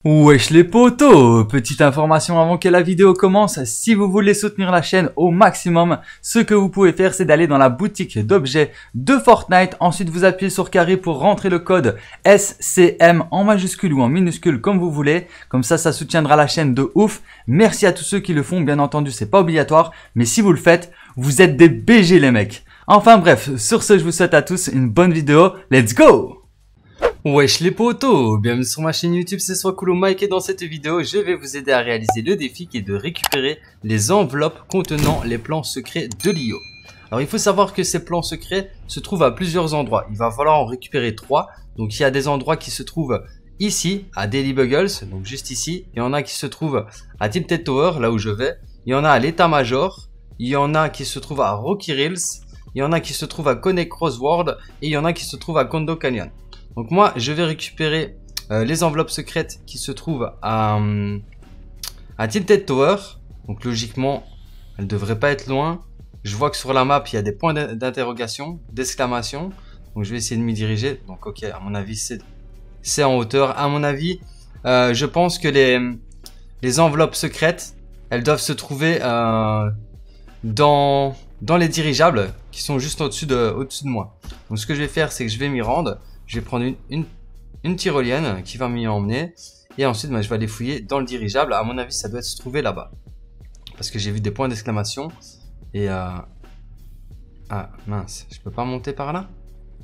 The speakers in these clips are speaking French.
Wesh les potos, petite information avant que la vidéo commence, si vous voulez soutenir la chaîne au maximum, ce que vous pouvez faire c'est d'aller dans la boutique d'objets de Fortnite, ensuite vous appuyez sur carré pour rentrer le code SCM en majuscule ou en minuscule comme vous voulez, comme ça soutiendra la chaîne de ouf. Merci à tous ceux qui le font, bien entendu c'est pas obligatoire, mais si vous le faites, vous êtes des BG les mecs. Enfin bref, sur ce je vous souhaite à tous une bonne vidéo, let's go! Wesh les potos, bienvenue sur ma chaîne YouTube, c'est Swakulo Mike et dans cette vidéo, je vais vous aider à réaliser le défi qui est de récupérer les enveloppes contenant les plans secrets de l'IO. Alors il faut savoir que ces plans secrets se trouvent à plusieurs endroits, il va falloir en récupérer 3. Donc il y a des endroits qui se trouvent ici, à Daily Buggles, donc juste ici. Il y en a qui se trouvent à Tilted Tower, là où je vais. Il y en a à l'état-major, il y en a qui se trouvent à Rocky Rills, il y en a qui se trouvent à Connect Crossword et il y en a qui se trouvent à Condo Canyon. Donc moi, je vais récupérer les enveloppes secrètes qui se trouvent à Tilted Tower. Donc logiquement, elles ne devraient pas être loin. Je vois que sur la map, il y a des points d'interrogation, d'exclamation. Donc je vais essayer de m'y diriger. Donc ok, à mon avis, c'est en hauteur. À mon avis, je pense que les enveloppes secrètes, elles doivent se trouver dans les dirigeables qui sont juste au-dessus de moi. Donc ce que je vais faire, c'est que je vais m'y rendre. Je vais prendre une tyrolienne qui va m'y emmener. Et ensuite, je vais aller fouiller dans le dirigeable. À mon avis, ça doit se trouver là-bas. Parce que j'ai vu des points d'exclamation. Et ah mince, je peux pas monter par là?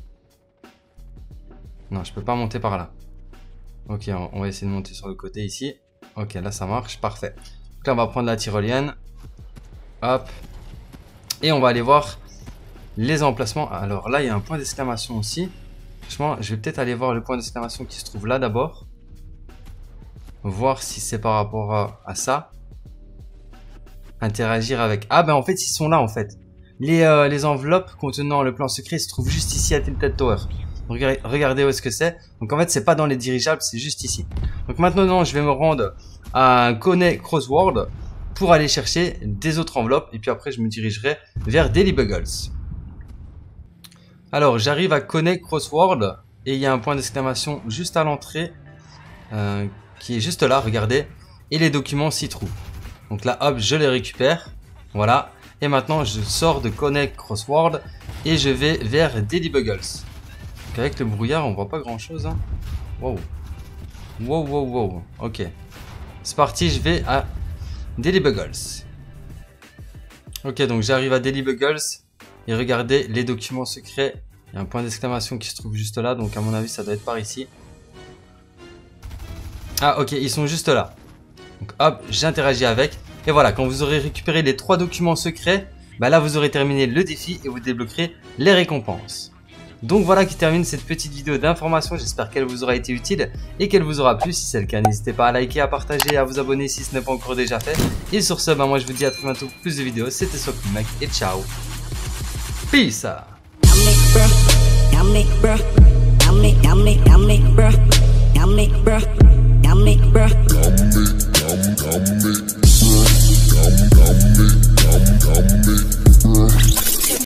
Non, je peux pas monter par là. Ok, on va essayer de monter sur le côté ici. Ok, là ça marche, parfait. Donc là, on va prendre la tyrolienne. Hop. Et on va aller voir les emplacements. Alors là, il y a un point d'exclamation aussi. Franchement, je vais peut-être aller voir le point d'exclamation qui se trouve là d'abord. Voir si c'est par rapport à ça. Interagir avec... Ah ben en fait, ils sont là en fait. Les enveloppes contenant le plan secret se trouvent juste ici à Tilted Tower. Regardez où est-ce que c'est. Donc en fait, c'est pas dans les dirigeables, c'est juste ici. Donc maintenant, je vais me rendre à Connect Crossword pour aller chercher des autres enveloppes. Et puis après, je me dirigerai vers Daily Buggles. Alors, j'arrive à Connect Crossword et il y a un point d'exclamation juste à l'entrée qui est juste là, regardez. Et les documents s'y trouvent. Donc là, hop, je les récupère. Voilà. Et maintenant, je sors de Connect Crossword et je vais vers Daily Buggles. Donc avec le brouillard, on voit pas grand-chose. Hein. Wow. Wow, wow, wow. Ok. C'est parti, je vais à Daily Buggles. Ok, donc j'arrive à Daily Buggles. Et regardez les documents secrets. Il y a un point d'exclamation qui se trouve juste là. Donc à mon avis ça doit être par ici. Ah ok, ils sont juste là. Donc hop, j'interagis avec. Et voilà, quand vous aurez récupéré les 3 documents secrets, là vous aurez terminé le défi et vous débloquerez les récompenses. Donc voilà qui termine cette petite vidéo d'information. J'espère qu'elle vous aura été utile et qu'elle vous aura plu. Si c'est le cas, n'hésitez pas à liker, à partager et à vous abonner si ce n'est pas encore déjà fait. Et sur ce, moi je vous dis à très bientôt pour plus de vidéos. C'était Swakulo Mike et ciao. Peace. Bruh.